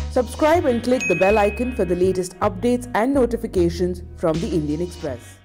Subscribe and click the bell icon for the latest updates and notifications from the Indian Express.